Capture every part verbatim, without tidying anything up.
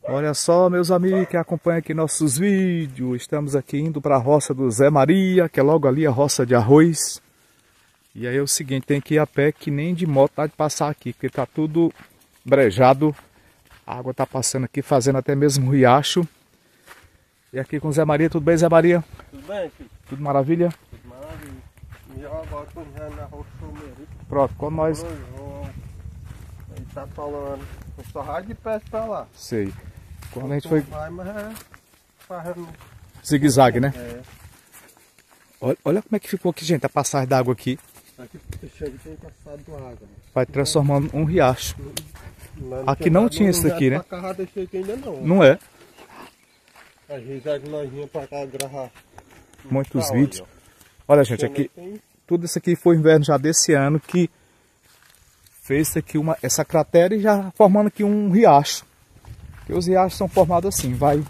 Olha só, meus amigos que acompanham aqui nossos vídeos, estamos aqui indo para a roça do Zé Maria, que é logo ali a roça de arroz. E aí é o seguinte, tem que ir a pé, que nem de moto dá de passar aqui, porque tá tudo brejado. A água tá passando aqui, fazendo até mesmo riacho. E aqui com o Zé Maria, tudo bem, Zé Maria? Tudo bem, filho? Tudo maravilha? Tudo maravilha. E eu agora tô já na roça do Meri. Pronto, quando nós... Ele tá falando, eu só raio de pé pra lá. Sei. Quando a gente foi... Vai, mas é fazendo... zigue-zague, né? É. Olha, olha como é que ficou aqui, gente, a passagem d'água aqui. Aqui tem passado água. Né? Vai transformando um riacho. Não, Aqui não tinha isso aqui, né? Pra cá, deixei aqui ainda não. Não é? Às vezes é que nós vinha pra cá gravar Muitos tá, vídeos. Olha, Olha, gente, aqui... tem... Tudo isso aqui foi o inverno já desse ano que fez aqui uma, essa cratera e já formando aqui um riacho. E os riachos são formados assim, vai...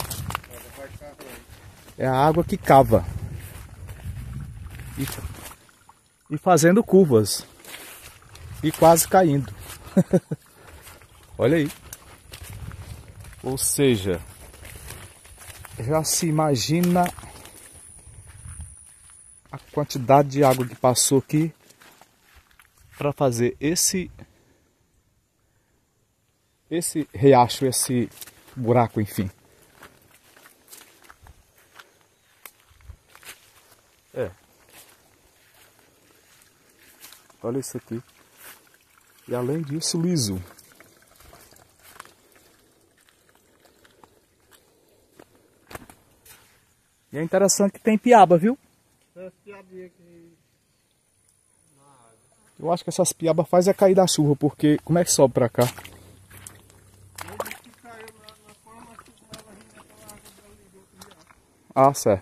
É a água que cava. E, e fazendo curvas. E quase caindo. Olha aí. Ou seja, já se imagina a quantidade de água que passou aqui para fazer esse esse riacho, esse buraco, enfim. É. Olha isso aqui. E além disso, liso. E é interessante que tem piaba, viu? Eu acho que essas piabas fazem é cair da chuva, porque como é que sobe pra cá? Ah, certo.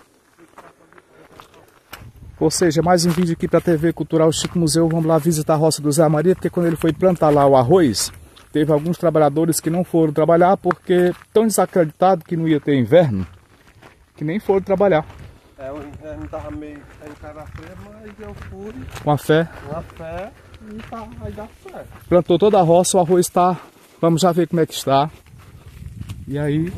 Ou seja, mais um vídeo aqui para a T V Cultural Chico Museu. Vamos lá visitar a roça do Zé Maria, porque quando ele foi plantar lá o arroz, teve alguns trabalhadores que não foram trabalhar porque tão desacreditados que não ia ter inverno, que nem foram trabalhar. É, o inverno tava meio em cara feia, mas eu fui Com a fé. com a fé e tá, vai dar certo. Plantou toda a roça, o arroz está... Vamos já ver como é que está. E aí,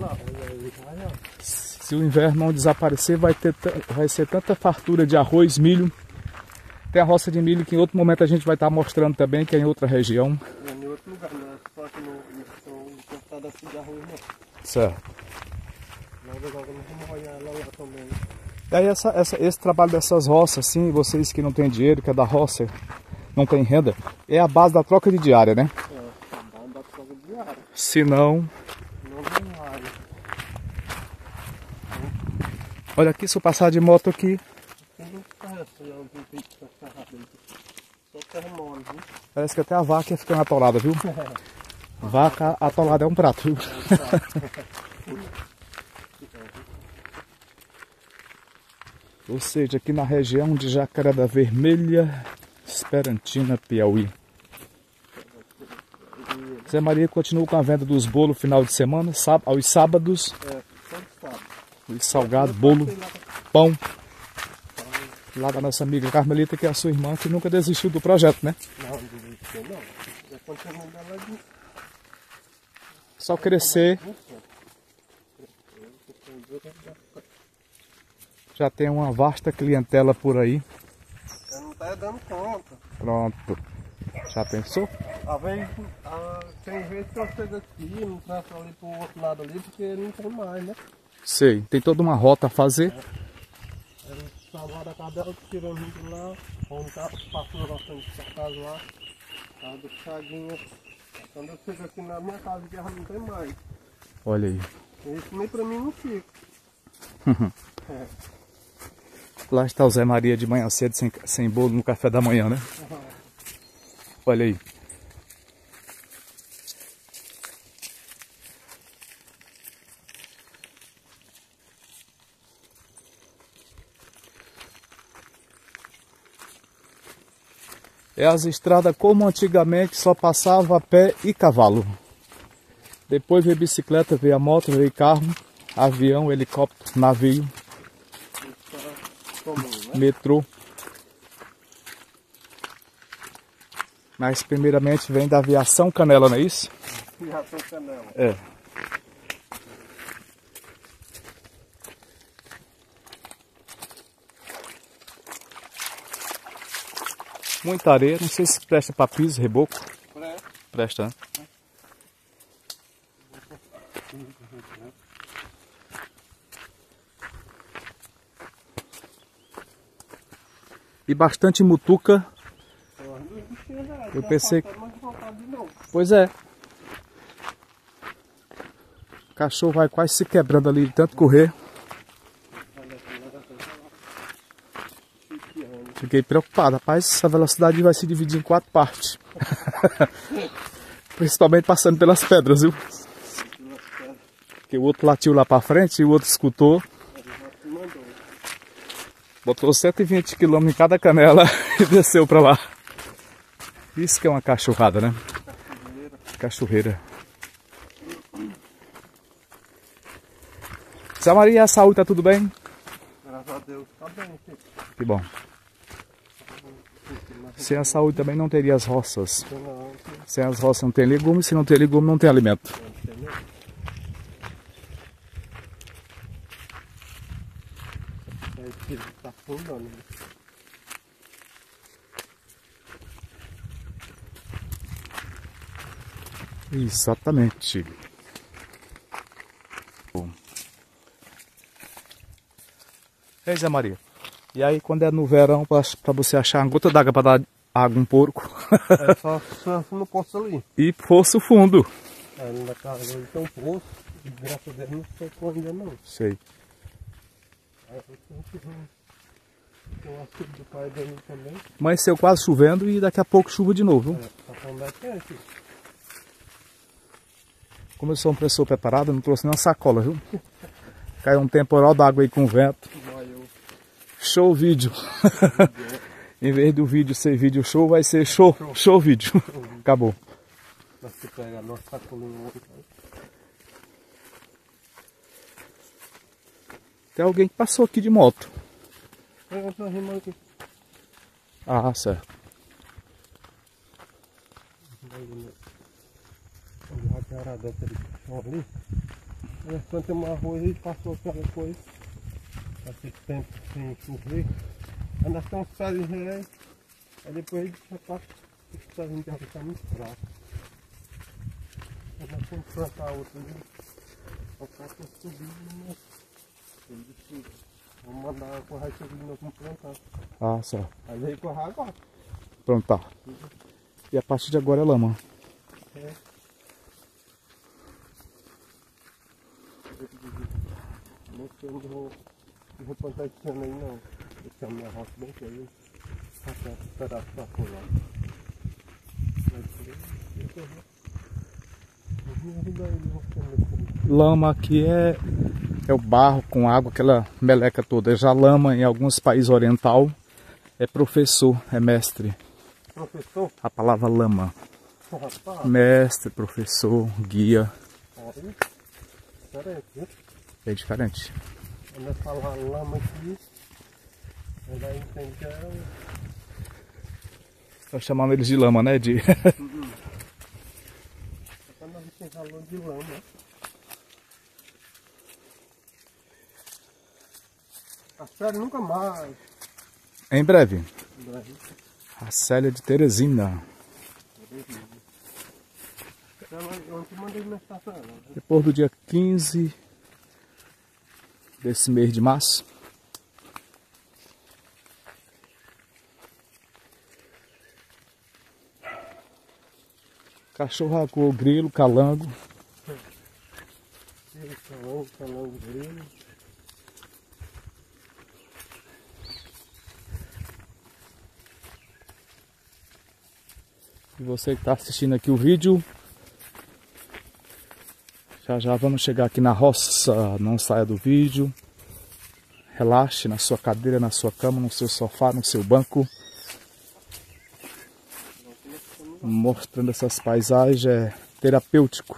se o inverno não desaparecer, vai, ter, vai ser tanta fartura de arroz, milho. Tem a roça de milho que em outro momento a gente vai estar mostrando também, que é em outra região. É em outro lugar, não é só que não são cortadas assim de arroz, não. Certo. Mas agora nós vamos olhar ela lá também. E aí essa, essa, esse trabalho dessas roças, assim, vocês que não têm dinheiro, que é da roça, não tem renda, é a base da troca de diária, né? É, a base da troca de diária. Se não... Não vai. Olha aqui, se eu passar de moto aqui... Só terra mole, viu? Parece que até a vaca ia ficando atolada, viu? Vaca atolada é um prato, viu? Ou seja, aqui na região de Jacaré da Vermelha, Esperantina, Piauí. Zé Maria continua com a venda dos bolos final de semana, aos sábados. É, todo sábado. E salgado, bolo, pão. Lá da nossa amiga Carmelita, que é a sua irmã, que nunca desistiu do projeto, né? Não, desistiu não. Eu continuo dela de... Só crescer. Já tem uma vasta clientela por aí. Eu não tá dando conta. Pronto. Já pensou? Às vezes, ah, tem vezes que eu chego aqui, não traço ali pro outro lado ali, porque não tem mais, né? Sei, tem toda uma rota a fazer. É. Era o salvar da cadela que tirou a gente lá, onde tá, passou na frente da casa lá, casa do Chaguinha. Quando eu chego aqui na minha casa, já não tem mais. Olha aí. Isso nem pra mim não fica. É. Lá está o Zé Maria de manhã cedo, sem, sem bolo no café da manhã, né? Uhum. Olha aí. É as estradas como antigamente só passava a pé e cavalo. Depois veio bicicleta, veio a moto, veio carro, avião, helicóptero, navio, Comum, né? metrô. Mas primeiramente vem da aviação Canela, não é isso? Aviação Canela. É. Muita areia, não sei se presta para piso, reboco. Presta. Presta, né? E bastante mutuca. Eu pensei... Pois é. O cachorro vai quase se quebrando ali de tanto correr. Fiquei preocupado, rapaz. Essa velocidade vai se dividir em quatro partes. Principalmente passando pelas pedras, viu? Porque o outro latiu lá pra frente e o outro escutou. Botou cento e vinte quilômetros em cada canela e desceu pra lá. Isso que é uma cachorrada, né? Cachorreira. Zé Maria, a saúde tá tudo bem? Graças a Deus, tá bem, filho. Que bom. Sem a saúde também não teria as roças. Não, Sem as roças não tem legume, se não tem legume não tem alimento. Tá afundando. Exatamente. Bom. Ei, Zé Maria. E aí quando é no verão, pra, pra você achar uma gota d'água pra dar água um porco. É só surf no poço ali. E poço fundo. É, ali na casa dele tem um poço. E graças a Deus não secou ainda não. Sei. Aí eu tenho que ver. Tem o auxílio do pai dele também. Amanheceu quase chovendo e daqui a pouco chuva de novo. Viu? É, tá falando aqui, é, filho. Como eu sou uma pessoa preparada, não trouxe nem uma sacola, viu? Caiu um temporal d'água aí com vento. Show vídeo. Em vez do vídeo ser vídeo show, vai ser show, show, show vídeo. Acabou. Nós que pega a nossa sacolinha. Tem alguém que passou aqui de moto. Pega essa rima aqui. Ah, certo. A cara dessa ali. Nós plantamos arroz e passou aquela coisa. Esse tempo sem chover. Aí nós temos uns pés de rei. Aí depois a gente já passa. Os pés de rei tá muito fraco. Aí nós temos que plantar outro ali. Só falta subir, mas ele disse, vamos mandar correr subir de novo para plantar. Ah, certo. Aí veio correr agora. Pronto, tá. E a partir de agora é lama. É. Não sei onde vou, vou plantar esse ano aí não. Esse ano minha roça bem feia. Até um pedaço pra pular. Lama aqui é, é o barro com água, aquela meleca toda. Já lama em alguns países oriental é professor, é mestre. Professor? A palavra lama. Rapaz. Mestre, professor, guia. Aí, diferente, viu? É diferente. Quando eu falar lama aqui, ela entende que é um... Estou chamando eles de lama, né? De... Uhum. Quando a gente tem valor de lama. A série nunca mais. Em breve. Em breve. A Célia de Teresina. Eu te mandei mensagem pra ela. Depois do dia quinze desse mês de março. Cachorro ragou, grilo, calango. Calango, calango, grilo. E você que está assistindo aqui o vídeo, já já vamos chegar aqui na roça, não saia do vídeo. Relaxe na sua cadeira, na sua cama, no seu sofá, no seu banco. Mostrando essas paisagens é terapêutico.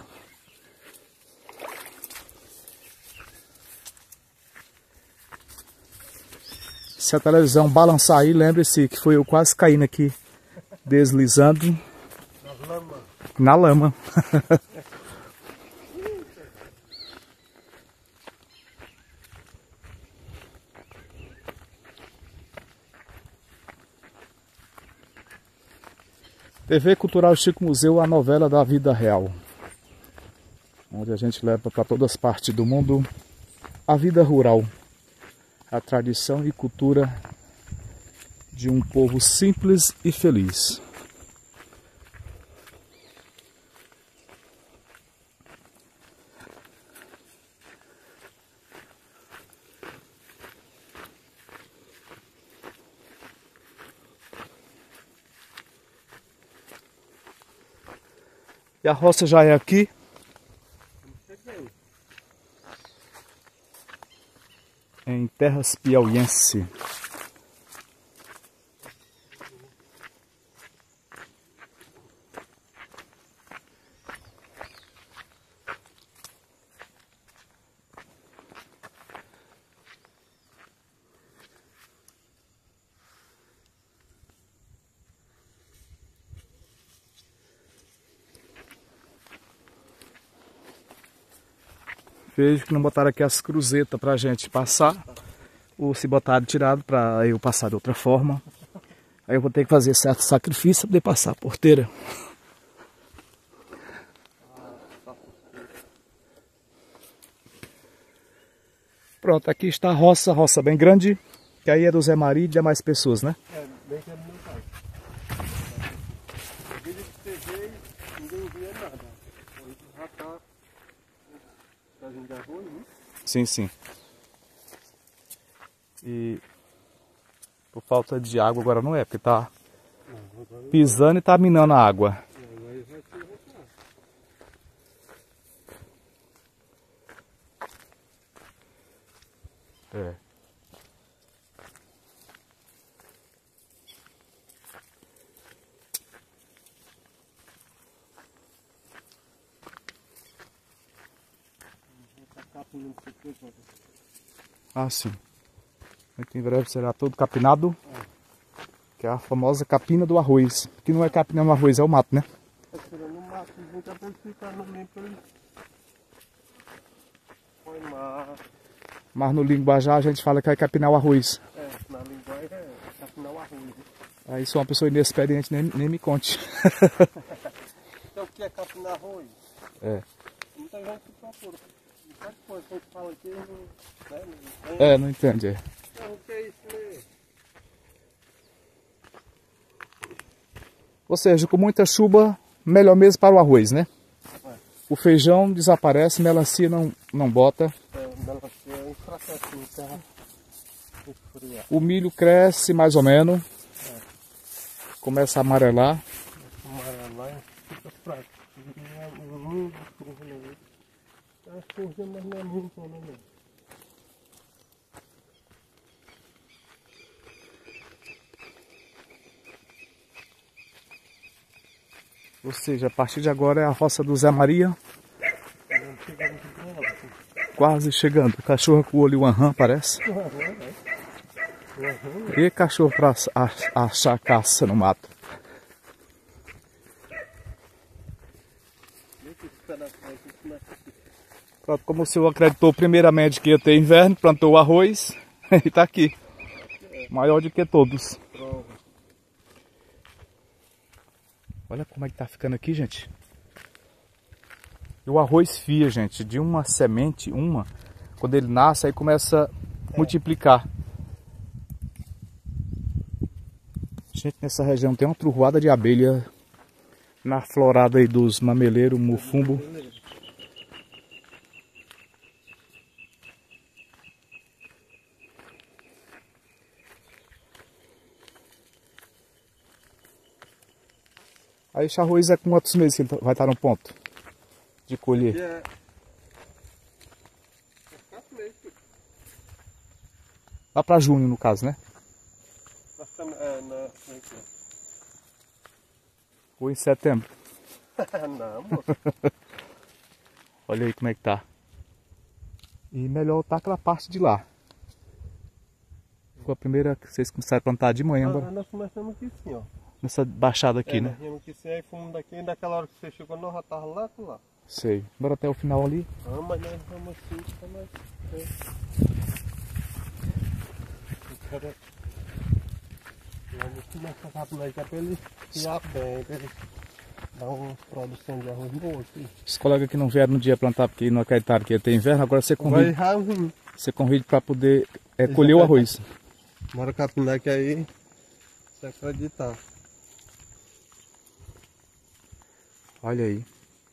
Se a televisão balançar aí, lembre-se que foi eu quase caindo aqui, deslizando Na lama. na lama. T V Cultural Chico Museu, a novela da vida real, onde a gente leva para todas as partes do mundo a vida rural, a tradição e cultura de um povo simples e feliz. E a roça já é aqui. Em terras piauiense. Vejo que não botaram aqui as cruzetas pra gente passar, ou se botaram tirado pra eu passar de outra forma. Aí eu vou ter que fazer certo sacrifício pra poder passar a porteira. Pronto, aqui está a roça, roça bem grande, que aí é do Zé Maria e de demais pessoas, né? É, bem que é do meu pai. O vídeo que você veio, ninguém via nada. Hoje já tá fazendo arroz, né? Sim, sim. E por falta de água agora não é, porque tá pisando e tá minando a água. Aí vai se voltar. É. Ah, sim. Muito em breve será todo capinado. Que é a famosa capina do arroz. Que não é capina no arroz, é o mato, né? Tá tirando o mato, muita vez fica no meio pra ele. Põe mato. Mas no linguajar a gente fala que é capinar o arroz. É, na linguagem é capinar o arroz. Né? Aí sou uma pessoa inexperiente, nem, nem me conte. Então o que é capinar arroz? É. Muita gente se procura. Muita coisa que a gente fala aqui não, né, não, É, não entende. É. Então, o que é isso mesmo? Ou seja, com muita chuva, melhor mesmo para o arroz, né? É. O feijão desaparece, melancia não, não bota. É, melancia é enfraquece em terra esfriar. O milho cresce mais ou menos. É. Começa a amarelar. Amarelar fica fraco. Não é muito escuro, não. É escuro, mas não é muito, não é. Ou seja, a partir de agora é a roça do Zé Maria. Quase chegando. Cachorro com o olho uma rã, parece. E cachorro para achar caça no mato. Pronto, como o senhor acreditou primeiramente que ia ter inverno, plantou o arroz e está aqui. Maior do que todos. Olha como é que tá ficando aqui, gente. E o arroz fia, gente, de uma semente, uma, quando ele nasce, aí começa a multiplicar. Gente, nessa região tem uma truvoada de abelha na florada aí dos mameleiros, mufumbo. Aí esse arroz é com quantos meses que ele vai estar no ponto de colher? É quatro meses. Lá para junho, no caso, né? Nós estamos, é, na... Ou em setembro. Não, moço. Olha aí como é que tá. E melhor tá aquela parte de lá. Foi a primeira que vocês começaram a plantar de manhã. Ah, Agora. nós começamos aqui sim, ó. Nessa baixada aqui, é, né? Nós viemos aqui sim, aí fomos daqui, e naquela hora que você chegou, nós já tava lá com lá. Sei. Bora até o final ali. Ah, mas nós vamos assim, tá mais... Vamos começar rápido aí, que é pra ele criar bem, pra ele dar uma produção de arroz boa aqui. Os colegas que não vieram no dia plantar porque não acreditaram que ia ter inverno, agora você convide, Vai ruim. você convide para poder é, colher o arroz. Bora capinar que aí você acreditar. Olha aí.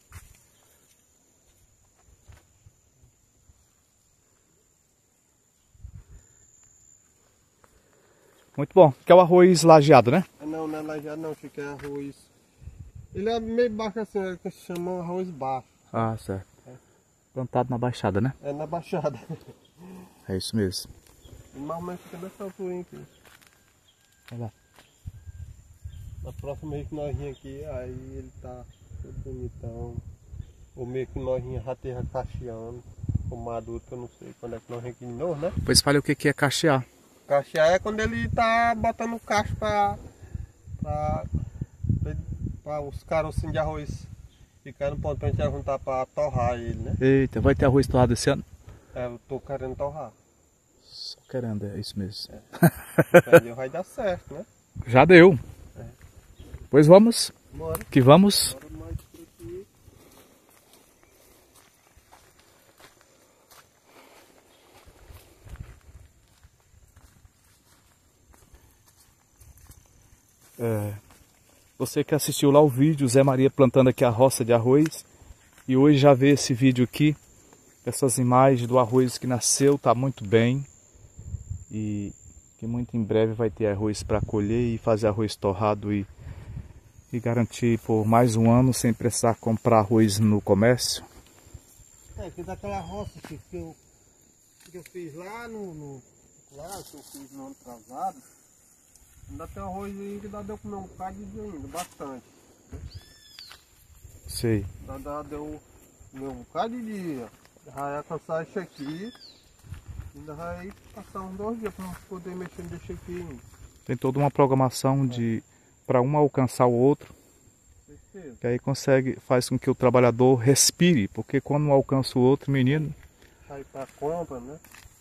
Muito bom. Que é o arroz lajeado, né? Não, não é lajeado não, Chico, é arroz. Ele é meio baixo assim, é que se chama arroz baixo. Ah, certo. É. Plantado na baixada, né? É na baixada. É isso mesmo. E mais ou menos fica nessa altura aqui. Olha lá. Na próxima vez que nós vim aqui, aí ele tá todo bonitão. O meio que nós vinha já teve cacheando. O maduro, que eu não sei quando é que nós vim aqui de novo, né? Pois fale o que é cachear. Cachear é quando ele tá botando cacho pra, pra, pra os carocinhos de arroz ficar no ponto pra gente juntar pra torrar ele, né? Eita, vai ter arroz torrado esse ano? É, eu tô querendo torrar. Só querendo, é isso mesmo. É. Vai dar certo, né? Já deu. É. Pois vamos. Bora. Que vamos. Bora mais por aqui. É, você que assistiu lá o vídeo, Zé Maria plantando aqui a roça de arroz, e hoje já vê esse vídeo aqui, essas imagens do arroz que nasceu, tá muito bem, e que muito em breve vai ter arroz para colher e fazer arroz torrado e, e garantir por mais um ano sem precisar comprar arroz no comércio. É, que daquela roça que eu, que eu fiz lá no, no lá que eu fiz no ano atrasado, ainda tem arroz aí que dá deu comer um bocado de dia ainda, bastante. Sei. Ainda deu comer um bocado de dia. Já ia cansar esse aqui. Ainda vai passar uns dois dias para poder mexer nesse aqui. Tem toda uma programação de para um alcançar o outro. Certeza. Que aí consegue, faz com que o trabalhador respire, porque quando um alcança o outro, menino. Sai para compra, né?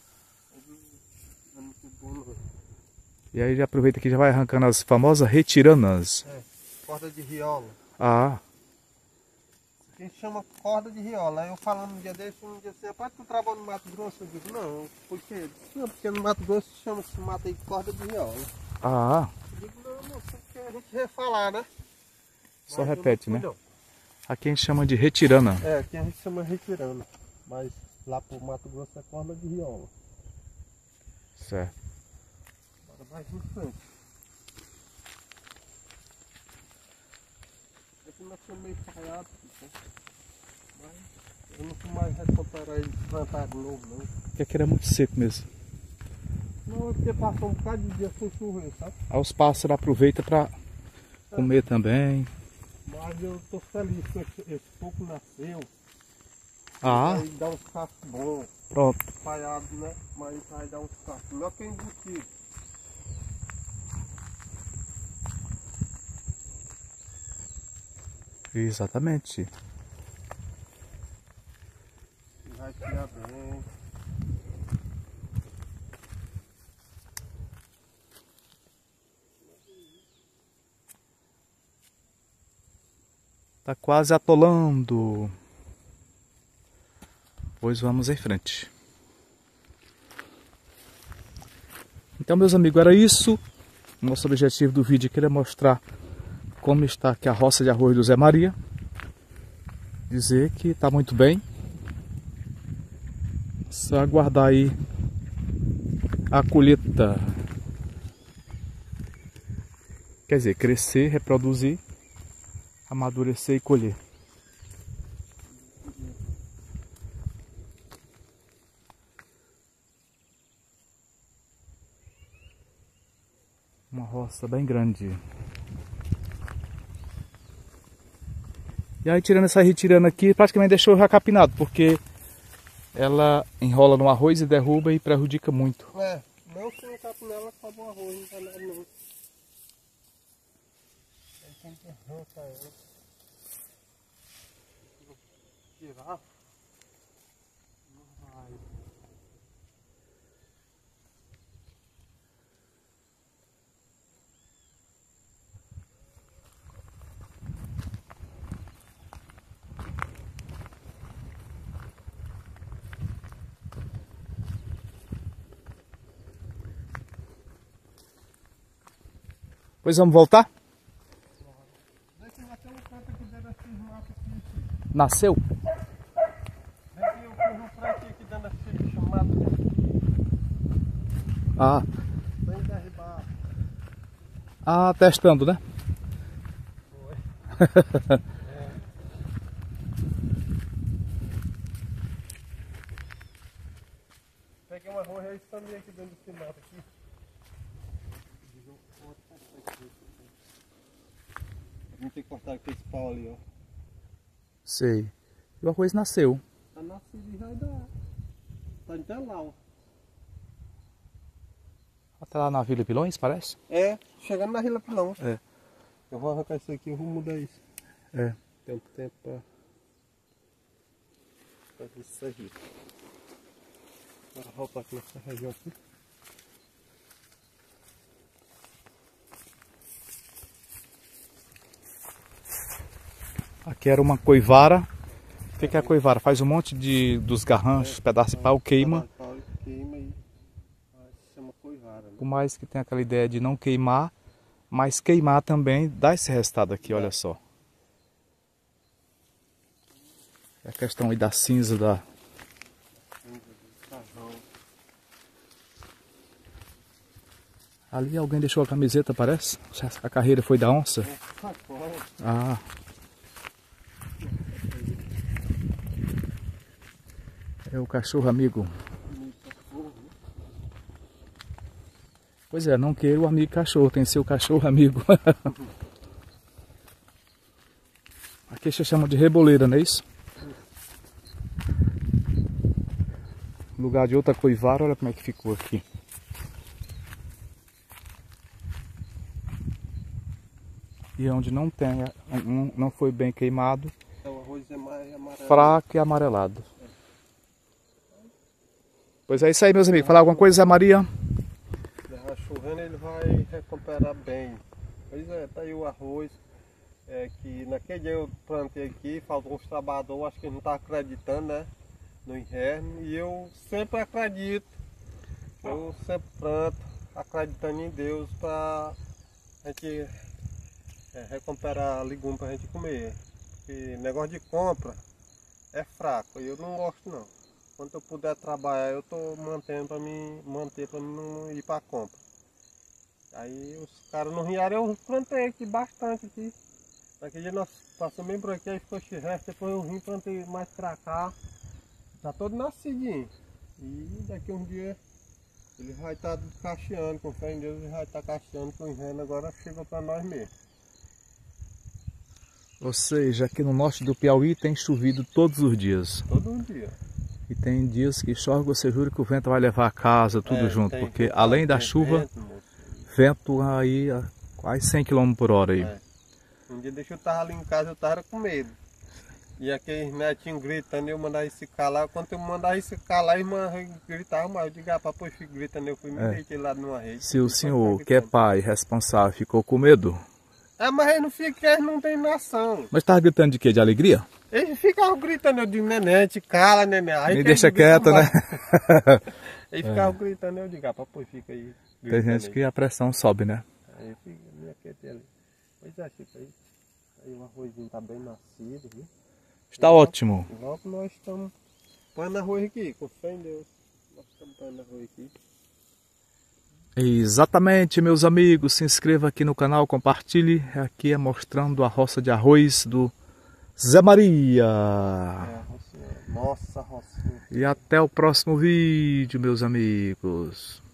É muito bom, não. E aí já aproveita que já vai arrancando as famosas retiranas. É, corda de riola. Ah. A gente chama corda de riola. Aí eu falando um dia desse, um dia assim, rapaz, tu trabalha no Mato Grosso? Eu digo, não, por quê? Não, porque no Mato Grosso chama esse mato aí corda de riola. Ah. Eu digo, não, não, porque a gente vai falar, né? Só mas repete, não, né? não. Aqui a gente chama de retirana. É, aqui a gente chama retirana. Mas lá pro Mato Grosso é corda de riola. Certo. Agora mais em frente. Aqui nós somos meio falhados, mas eu não fui mais recuperar ele plantar de novo, não. Porque aqui era muito seco mesmo. Não, é porque passou um bocado de dia sem chover, sabe? Aí os pássaros aproveitam para comer é. também. Mas eu tô feliz que esse, esse pouco nasceu. Ah. Aí dá uns cachos bons. Pronto. Espalhados, né? Mas vai dar uns cachos. Melhor que embutido. Exatamente. Vai criar bem. Tá quase atolando. Pois vamos em frente. Então, meus amigos, era isso. Nosso objetivo do vídeo aqui é mostrar como está aqui a roça de arroz do Zé Maria. Dizer que está muito bem. Só aguardar aí a colheita. Quer dizer, crescer, reproduzir, amadurecer e colher. Uma roça bem grande. E aí tirando essa retirando aqui, praticamente deixou já capinado, porque ela enrola no arroz e derruba e prejudica muito. É, não se não capinar ela acabou o arroz, não vai nada não. Aí tem que arrancar ela. Tirar. Não vai. Pois vamos voltar? Deixa eu bater um canto aqui dentro desses matos aqui. Nasceu? Aqui eu fiz um frete aqui dentro desses matos. Ah. Sem derribar. Ah, testando, né? Foi. É. Peguei uma arroz aí também aqui dentro desse mato aqui. A gente tem que cortar aqui esse pau ali, ó. Sei. E o arroz nasceu. Tá nascido e vai dar. Tá até lá, ó. Até lá na Vila Pilões, parece? É, chegando na Vila Pilão. É. Eu vou arrancar isso aqui e vou mudar isso. É. Tem um tempo pra fazer isso aí. Vou voltar aqui nessa região aqui. Aqui era uma coivara. O que, que é a coivara? Faz um monte de, dos garranchos, é, pedaço de pau, queima. Pau, queima e se chama coivara, né? Por mais que tenha aquela ideia de não queimar, mas queimar também dá esse resultado aqui, é. Olha só. É a questão aí da cinza, da... Ali alguém deixou a camiseta, parece? A carreira foi da onça? Ah. É o cachorro amigo. Pois é, não queira o amigo cachorro, tem que ser o cachorro amigo. Aqui se chama de reboleira, não é isso? No lugar de outra coivara, olha como é que ficou aqui. E onde não tem, não foi bem queimado, o arroz é mais amarelado. Fraco e amarelado. É. Pois é isso aí, meus amigos. Falar alguma coisa, Zé Maria? Chovendo, ele vai recuperar bem. Pois é, tá aí o arroz. É que naquele dia eu plantei aqui, faltou uns trabalhadores, acho que ele não tá acreditando, né? No inverno. E eu sempre acredito. Eu sempre planto, acreditando em Deus para a gente é, recuperar legumes para a gente comer. Porque negócio de compra é fraco e eu não gosto não. Quando eu puder trabalhar, eu tô mantendo para mim manter para mim não ir para compra. Aí os caras no riacho eu plantei aqui bastante aqui. Naquele dia nós passamos bem por aqui, aí ficou chirreste, depois eu vim plantei mais pra cá. Tá todo nascidinho. E daqui um dia ele vai estar tá cacheando, com fé em Deus ele vai estar tá cacheando, que o inverno agora chega para nós mesmo. Ou seja, aqui no norte do Piauí tem chovido todos os dias. Todo dia. E tem dias que chove, você jura que o vento vai levar a casa, tudo é, junto. Tem, porque tem, além da tem chuva, vento, vento aí a quase cem quilômetros por hora aí. É. Um dia deixa eu tava ali em casa, eu tava com medo. E aqueles netinhos gritando, eu mandava esse calar. Quando eu mandava esse calar, a irmã gritava mais. Eu digo, ah, papai, eu fico gritando, eu fui me é. deitei lá numa rede. Se o senhor, que é pai responsável, ficou com medo? Ah, mas eles não ficam, eles não tem nação. Mas tava gritando de quê? De alegria? Eles ficavam gritando, eu digo, neném, te cala, neném. Aí me deixa quieto, né? Eles ficavam é. gritando, eu digo, ah, papai, fica aí. Tem gente aí. que a pressão sobe, né? Aí eu fico, me aquietei ali. Pois é, Chico, aí, aí o arrozinho tá bem nascido, viu? Está e ótimo. Logo, logo nós estamos põe arroz aqui, com fé em Deus. Nós estamos põe arroz aqui. Exatamente, meus amigos. Se inscreva aqui no canal, compartilhe. Aqui é mostrando a roça de arroz do Zé Maria. É, a rocinha. Nossa, rocinha. E até o próximo vídeo, meus amigos.